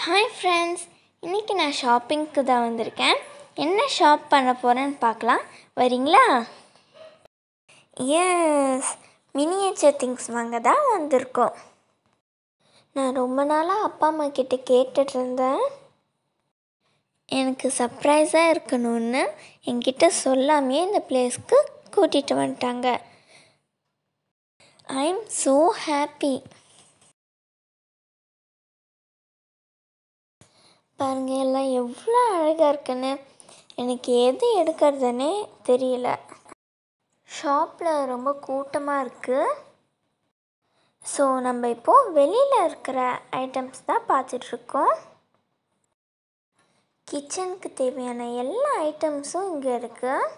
Hi friends, இன்றைக்கி நான் ஷாப்பிங்க்கு தான் வந்திருக்கேன். என்ன ஷாப் பண்ண போகிறேன்னு பார்க்கலாம், வரீங்களா? எஸ், மினியேச்சர் திங்ஸ் வாங்க தான் வந்திருக்கோம். நான் ரொம்ப நாளாக அப்பா அம்மா கிட்டே கேட்டுட்டு இருந்தேன், எனக்கு சர்ப்ரைஸாக இருக்கணும்னு என்கிட்ட சொல்லாமையே இந்த பிளேஸ்க்கு கூட்டிகிட்டு வந்துட்டாங்க. I am so happy. பாருங்க, எல்லாம் எவ்வளோ அழகாக இருக்குன்னு. எனக்கு எது எடுக்கிறதுனே தெரியல. ஷாப்பில் ரொம்ப கூட்டமாக இருக்குது. ஸோ நம்ம இப்போது வெளியில் இருக்கிற ஐட்டம்ஸ் தான் பார்த்துட்ருக்கோம். கிச்சனுக்கு தேவையான எல்லா ஐட்டம்ஸும் இங்கே இருக்குது.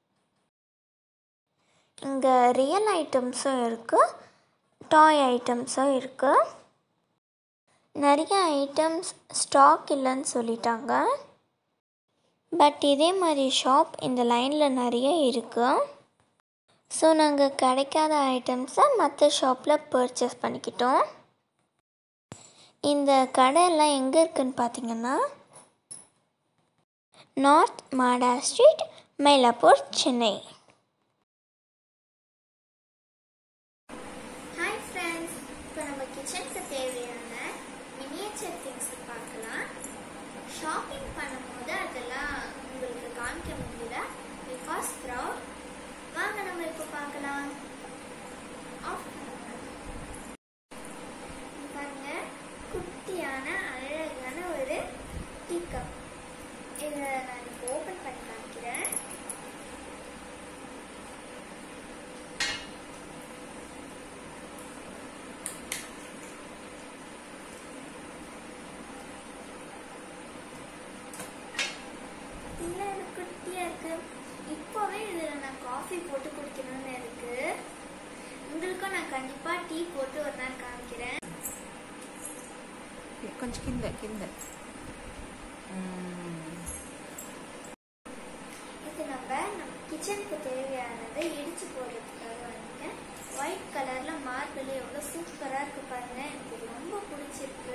இங்கே ரியல் ஐட்டம்ஸும் இருக்குது, டாய் ஐட்டம்ஸும் இருக்குது. நிறைய ஐட்டம்ஸ் ஸ்டாக் இல்லைன்னு சொல்லிட்டாங்க. பட் இதே மாதிரி ஷாப் இந்த லைனில் நிறைய இருக்குது. ஸோ நாங்கள் கிடைக்காத ஐட்டம்ஸை மற்ற ஷாப்பில் பர்ச்சேஸ் பண்ணிக்கிட்டோம். இந்த கடையெல்லாம் எங்கே இருக்குதுன்னு பார்த்தீங்கன்னா, north Mada street, Mylapore, Chennai. Hi friends, இப்போ நம்ம கிச்சனுக்கு தேவையான மினியேச்சர் திங்ஸ் பார்க்கலாம். ஷாப்பிங் பண்ணும்போது அதெல்லாம் உங்களுக்கு காமிக்க முடியல, பிகாஸ் க்ரௌட். வாங்க நம்ம இப்போ பார்க்கலாம். பாருங்க, குட்டியான அழகான ஒரு டீ கப். இதை நான் இப்போ ஓப்பன் பண்ணி காமிக்கிறேன். குட்டியா இருக்கு. இப்போவே இதில் நான் காஃபி போட்டு குடிக்கணும்னு இருக்கு. உங்களுக்கும் நான் கண்டிப்பா டீ போட்டு ஒரு நாள் காமிக்கிறேன். கொஞ்சம் கிண்ட இது நம்ம கிச்சனுக்கு தேவையானதை இடிச்சு போடுறதுக்காக வந்துட்டேன். ஒயிட் கலர்ல மார்பிள் எவ்வளவு சூப்பரா இருக்கு பாருங்க, எனக்கு இது ரொம்ப பிடிச்சிருக்கு.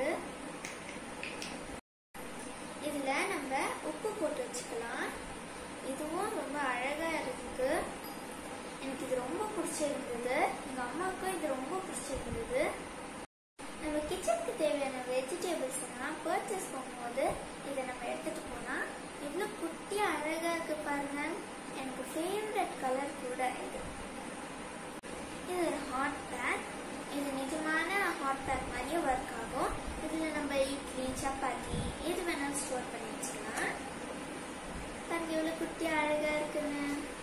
இதுல நம்ம உப்பு போட்டு வச்சுக்கலாம். இதுவும் ரொம்ப அழகா இருக்கு. எனக்கு இது ரொம்ப பிடிச்சிருந்தது. எங்க அம்மாவுக்கும் இது ரொம்ப பிடிச்சிருந்தது. நம்ம கிச்சனுக்கு தேவையான வெஜிடபிள்ஸ் எல்லாம் பர்ச்சேஸ் பண்ணும்போது இதை நம்ம எடுத்துட்டு போனா இவ்வளவு குட்டியா அழகா இருக்கு பாருங்க. எனக்கு ஃபேவரட் கலர் கூட இது. இது ஒரு ஹாட் பேக். இது நிஜமான ஹாட் பேக் மாதிரியே ஒர்க் ஆகும். இதுல நம்ம இட்லி, சப்பாத்தி எது வேணாலும் ஸ்டோர் பண்ணி வச்சுக்கலாம். பாருங்க எவ்வளவு குட்டியா அழகா இருக்குன்னு.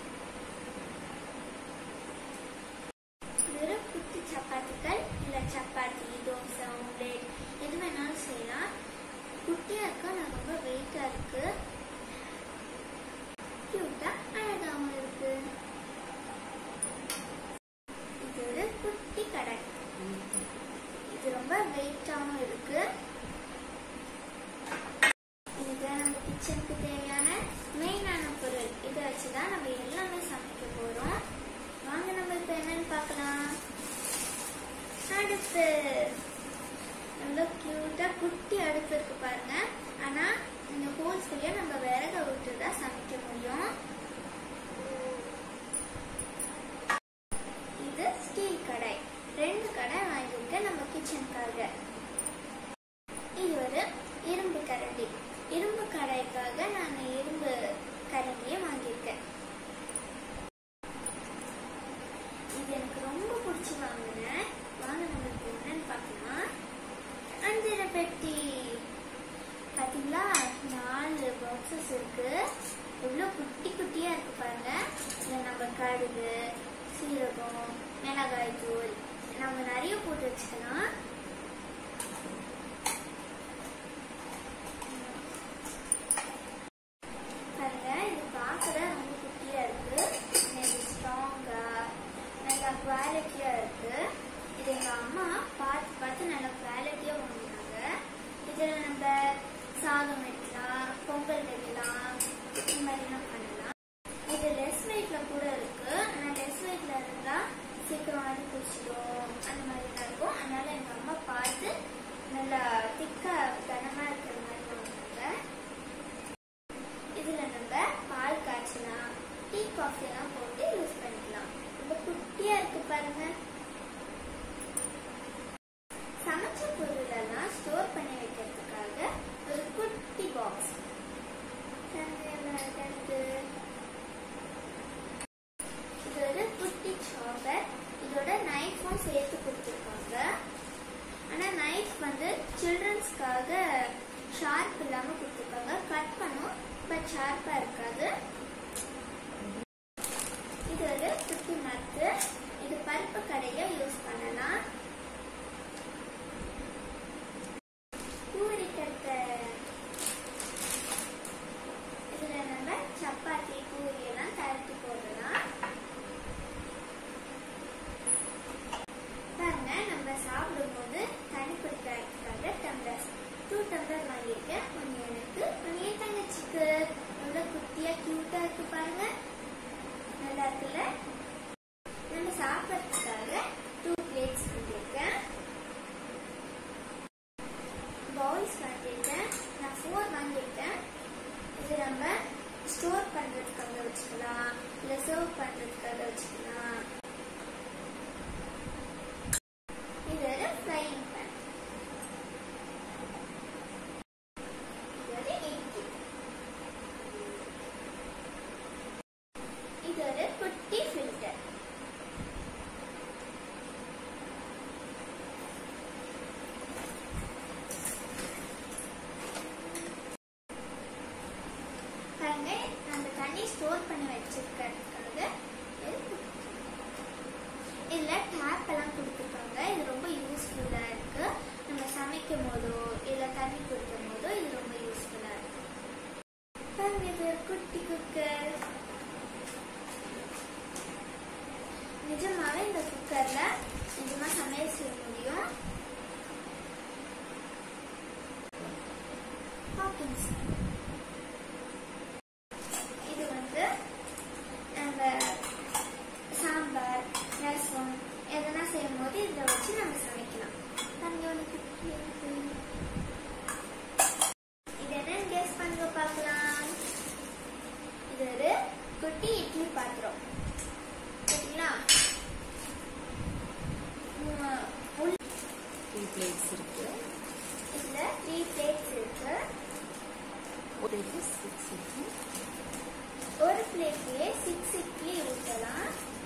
வெறும் குட்டி சப்பாத்திகள் இல்ல சப்பாத்தி, தோசை, ஆம்லேட் எது வேணாலும் செய்யலாம். குட்டியா இருக்கா, நான் ரொம்ப வெயிட்டா இருக்கு, கியூட்டா அழகாவும் இருக்கு. இது ஒரு குட்டி கடை. இது ரொம்ப வெயிட்டாவும் இருக்கு. இது நம்ம கிச்சனுக்கு தேவையான மெயினான பொருள். இதை வச்சுதான் நம்ம எல்லாமே சமைக்க போறோம். வாங்க நம்ம இப்ப என்னன்னு பார்க்கலாம். அடுப்பு. ரொம்ப கியூட்டா குட்டி அடுப்பு இருக்கு பாருங்க. ஆனா இந்த ஹோல்ஸ் வழியா நம்ம விறக விட்டு தான் சமைக்க முடியும். இது ஸ்டீல் கடை. 2 கடை வாங்கியிருக்கேன் நம்ம கிச்சனுக்காக. இது ஒரு இரும்பு கரண்டி. இரும்பு கடைக்காக நான் இரும்பு கரண்டியை வாங்கியிருக்கேன். இது எனக்கு ரொம்ப பிடிச்சி வாங்கினேன். வாங்க நம்மளுக்கு என்னன்னு பார்க்கலாம். அஞ்சர பெட்டி. பாத்தீங்களா, 4 பாக்ஸஸ் இருக்கு. எவ்வளவு குட்டி குட்டியா இருக்கு பாருங்க. இதுல நம்ம கடுகு, சீரகம், மிளகாய் தூள் நம்ம நிறைய போட்டு வச்சுக்கலாம். பாருங்க, இது பார்க்கற ரொம்ப குட்டியா இருக்கு. இது ஸ்ட்ராங்கா நல்ல குவாலிட்டியா இருக்கு. இது எங்க அம்மா பார்த்து நல்ல குவாலிட்டியா வாங்கினாங்க. இதுல நம்ம சாதம் வைக்கலாம், பொங்கல் வைக்கலாம், இந்த மாதிரிலாம் பண்ணலாம். இது லெஸ் வெயிட்ல கூட இருக்கு. ஆனா லெஸ் வெயிட்ல இருந்தா சீக்கிரம் அடி பிடிச்சிடும், அந்த மாதிரி இருக்கும். அதனால எங்க அம்மா பார்த்து நல்லா திக்கா கனமா இருக்கிற நைஃபும் சேர்த்து கொடுத்துருக்காங்க. ஆனால் நைஃப் வந்து சில்ட்ரன்ஸ்க்காக ஷார்ப் இல்லாமல் கொடுத்துருக்காங்க. கட் பண்ணும், பட் ஷார்ப்பாக இருக்காது. இது ஒரு குட்டி மத்து. இது பருப்பு கடையில் யூஸ் பண்ணலாம். பூரி கட்டை. இதில் நம்ம சப்பாத்தி பூரி எல்லாம் தரட்டி போடலாம். பாருங்க, நம்ம சாப்பிடும்போது தண்ணி குடிக்கிறதுக்காக டம்ளர் 2 டம்ளர் வாங்கியிருக்கேன். ஒன்று எனக்கு, ஒன்று என் தங்கச்சிக்கு. ரொம்ப குட்டியா கியூட்டா இருக்கு பாருங்க, நல்லா இருக்குல்ல. நம்ம சாப்பிட்றதுக்காக 2 பிளேட்ஸ் வாங்கியிருக்கேன். பவுல்ஸ் வாங்கியிருக்கேன். நான் 4 வாங்கியிருக்கேன். இது நம்ம ஸ்டோர் பண்றதுக்காக வச்சுக்கலாம், இல்லை சர்வ் பண்றதுக்காக வச்சுக்கலாம். இது ஒரு ஃப்ரையிங் பேன். இது ஒரு எக். இது ஒரு குட்டி ஃபில்டர். பாருங்க, நம்ம தண்ணி ஸ்டோர் பண்ணி வச்சிருக்கிறதுக்காக இதுல டேப் எல்லாம் கொடுத்துருக்காங்க. இது ரொம்ப யூஸ்ஃபுல்லா இருக்கு. நம்ம சமைக்கும் போதோ இல்ல தண்ணி குடிக்கும் போதோ இது ரொம்ப யூஸ்ஃபுல்லா இருக்கு. பாருங்க, இது ஒரு குட்டி குக்கர். நிஜமாவே இந்த குக்கர்ல நிஜமா சமையல் செய்ய முடியும். ஹாக்கின்ஸ். இது வந்து நம்ம சாம்பார், ரசம் எதனா செய்யும் போது இதில் வச்சு நம்ம சமைக்கலாம். இது என்னன்னு கெஸ் பண்ணுங்க பார்க்கலாம். இது ஒரு குட்டி இட்லி பாத்திரம். சரிங்களா? 3 பிளேட்ஸ் இருக்கு. இதுல 3 பிளேட்ஸ் இருக்கு. ஒரு 6 இருக்கு. ஒரு பிளேட்லயே 6 இட்லி ஊற்றலாம்.